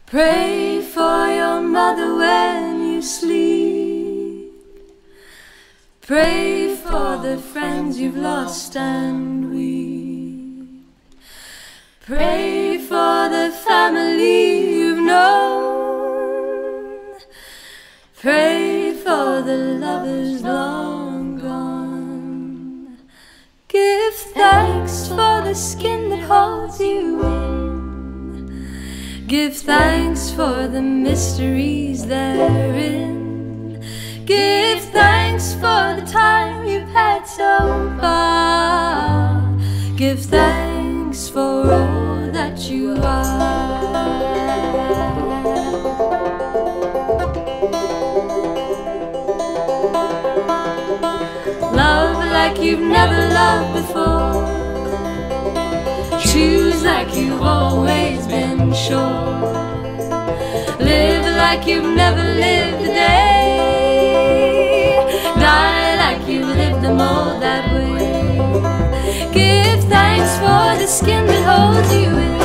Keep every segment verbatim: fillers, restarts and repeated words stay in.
Pray for your mother when you sleep. Pray for the friends you've lost and weep. Pray for the family you've known. Pray for the lovers long gone. Give thanks for the skin that holds you in. Give thanks for the mysteries therein. Give thanks for the time you've had so far. Give thanks for all that you are. Love like you've never loved before. Choose like you've always been sure. Live like you've never lived a day. Die like you've lived them all that way. Give thanks for the skin that holds you in.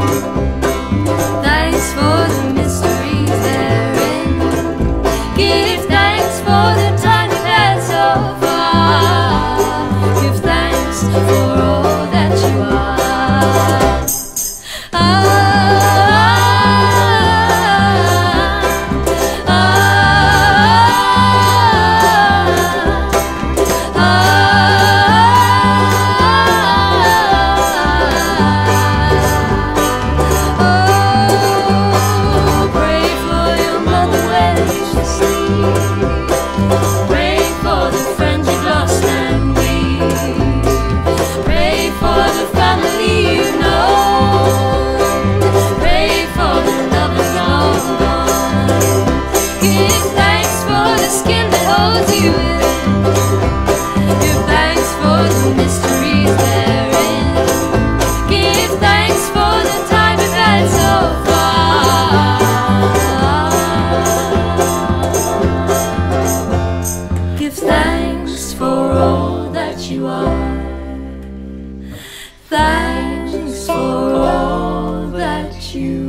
Thanks for the mysteries therein. Give thanks for the time you've had so far. Give thanks for all that you are. Thanks for all that you